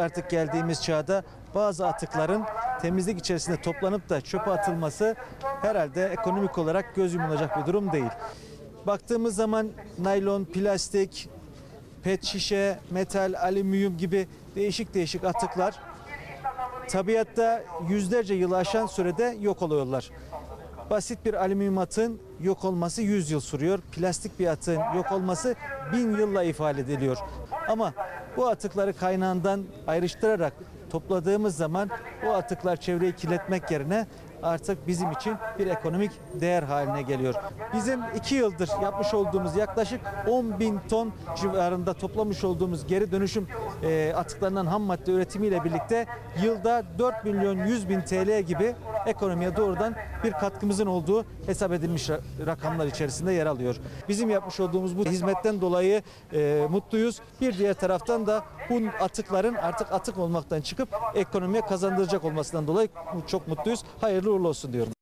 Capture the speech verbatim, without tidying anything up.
artık geldiğimiz çağda bazı atıkların temizlik içerisinde toplanıp da çöpe atılması herhalde ekonomik olarak göz yumulacak bir durum değil. Baktığımız zaman naylon, plastik, pet şişe, metal, alüminyum gibi değişik değişik atıklar tabiatta yüzlerce yılı aşan sürede yok oluyorlar. Basit bir alüminyum atığın yok olması yüz yıl sürüyor. Plastik bir atığın yok olması bin yılla ifade ediliyor. Ama bu atıkları kaynağından ayrıştırarak topladığımız zaman o atıklar çevreyi kirletmek yerine artık bizim için bir ekonomik değer haline geliyor. Bizim iki yıldır yapmış olduğumuz yaklaşık on bin ton civarında toplamış olduğumuz geri dönüşüm e, atıklarından ham madde üretimiyle birlikte yılda dört milyon yüz bin T L gibi ekonomiye doğrudan bir katkımızın olduğu hesap edilmiş rakamlar içerisinde yer alıyor. Bizim yapmış olduğumuz bu hizmetten dolayı e, mutluyuz. Bir diğer taraftan da bu atıkların artık atık olmaktan çıkıp ekonomiye kazandıracak olmasından dolayı çok mutluyuz. Hayırlı uğurlu olsun diyorum.